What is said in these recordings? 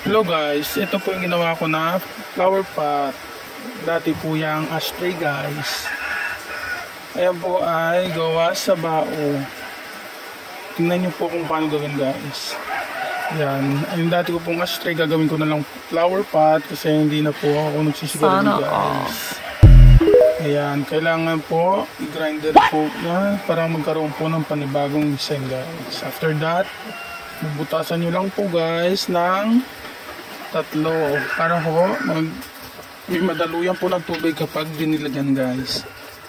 Hello guys, ito po yung ginawa ko na flower pot. Dati po yung ashtray guys. Ayan po ay gawa sa bao. Tingnan nyo po kung paano gawin guys. Yan, yung dati ko pong ashtray gagawin ko na lang flower pot kasi hindi na po ako nagsisigarilyo guys. Ayan, kailangan po i-grinder po na para magkaroon po ng panibagong design guys. After that, bubutasan nyo lang po guys ng 3 para ho may madaluyan po ng tubig kapag dinilagyan guys.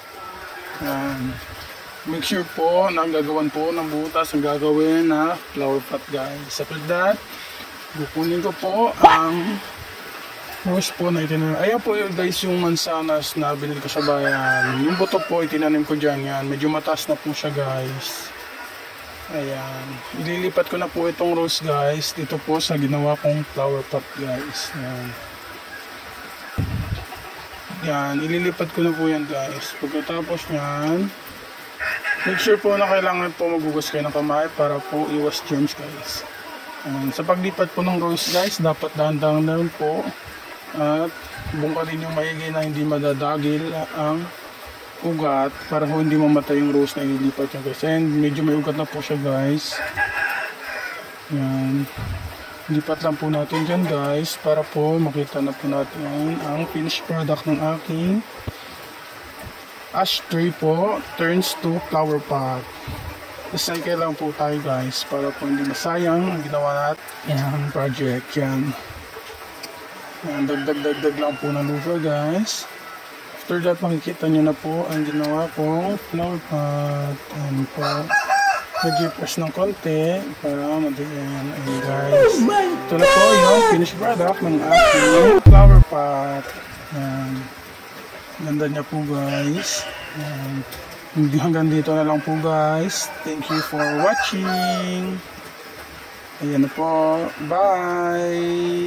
Make sure po na ang gagawan po ng butas ang gagawin na flower pot guys. After that, bukunin ko po ang rose po na itinanim. Ayan po yun guys yung mansanas na binili ko sa bayan. Yung buto po itinanim ko dyan yan. Medyo mataas na po siya guys. Ayan. Ililipat ko na po itong rose guys. Dito po sa ginawa kong flower pot guys. Ayan. Yan. Ililipat ko na po yan guys. Pagkatapos yan, make sure po na kailangan po magugas kayo ng kamay para po iwas germs guys. Ayan. Sa paglipat po ng rose guys, dapat dahan-dahan na rin po. At bungkalin yung maigi na hindi madadagil ang ugat para ho hindi mamatay yung rose na ililipat niya guys. And medyo may ugat na po siya guys. Yan. Lipat lang po natin dyan guys para po makita na po natin ang finished product ng aking ashtray po turns to flower pot. Recycle lang po tayo guys para po hindi masayang ang ginawa natin yung project. Yan. Yan, dagdag lang po ng lupa guys. After that, makikita nyo na po ang ginawa kong flower pot. Ayan po. Nag-press ng konti para madiyan. Ayan guys. Ito na po yung finished product ng aking flower pot. Ayan. Ganda niya po guys. Ayan. Hanggang dito na lang po guys. Thank you for watching. Ayan na po. Bye!